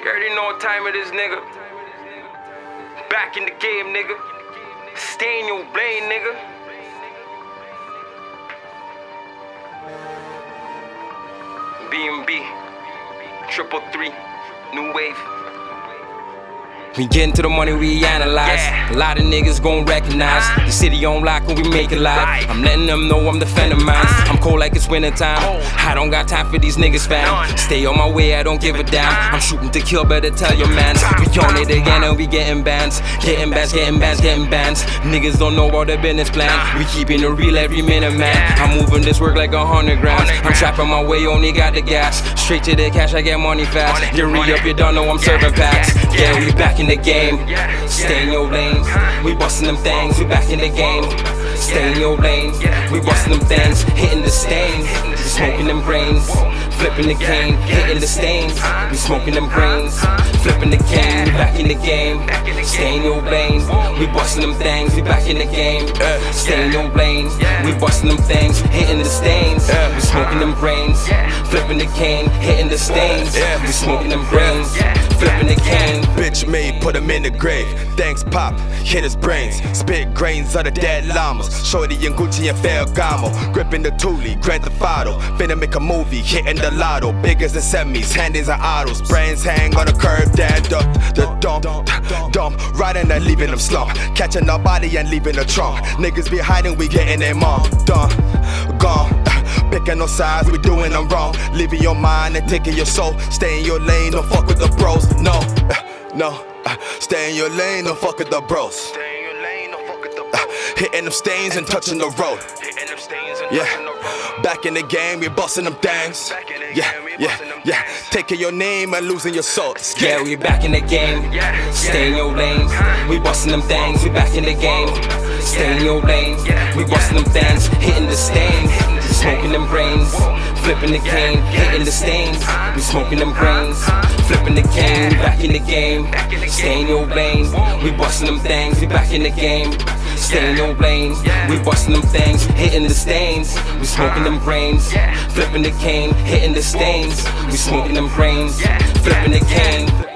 You already know what time it is, nigga. Back in the game, nigga. Stay in your lane, nigga. B&B, 333, new wave. We get into the money, we analyze. A lot of niggas gon' recognize the city on lock when we make it live. I'm letting them know I'm the fan of mine. I'm cold like it's winter time. I don't got time for these niggas, fam. Stay on my way, I don't give a damn. I'm shooting to kill, better tell your mans. We on it again and we getting bands. Getting bands, getting bands, getting bands. Niggas don't know about the business plan. We keeping it real every minute, man. I'm moving this work like 100 grams. I'm trapping my way, only got the gas. Straight to the cash, I get money fast. You re-up, you don't know I'm serving packs. Yeah, we back in the game. Stay in your lane. We bustin' them things. We back in the game. Stay in your lane. We bustin' them things. Hitting the stains. We smoking them grains. Flipping the cane. Hitting the stains. We smoking them grains. Flipping the cane. We back in the game. Stay in your lane. We bustin' them things. We back in the game. Stay in your lane. We bustin' them things. Hitting the stains. We smoking them grains. Flipping the cane. Hitting the stains. We smoking them grains. Flipping the cane. Bitch made, put him in the grave. Thanks pop, hit his brains. Spit grains of the dead llamas. Shorty and Gucci and Ferragamo. Gripping the Thule, Grand Theft Auto. Finna make a movie, hitting the lotto. Biggers and semis, handies and autos. Brains hang on the curb, down the dump. Riding and leaving them slump. Catching our body and leaving the trunk. Niggas be hiding, we getting them on. Done, gone. Picking no sides, we doing them wrong. Leaving your mind and taking your soul. Stay in your lane, don't fuck with the bros. No, no. Stay in your lane, don't fuck with the bros. Stay in your lane, don't fuck with the bros. Hitting them stains and touching the road. Hitting them stains and touching the road. Back in the game, we busting them things. Yeah. Taking your name and losing your soul. Yeah, we back in the game. Stay in your lane. We busting them things. We back in the game. Stay in your lane. We busting them things. Hitting the stains. We smoking them brains. Flipping the cane. Hitting the stains. We smoking them brains. Flipping the cane. We back in the game. Stay in your lane. We busting them things. We back in the game. Stay in your lane. We busting them things. Hitting the stains. We smoking them brains. Flipping the cane. Hitting the stains. We smoking them brains. Flipping the cane.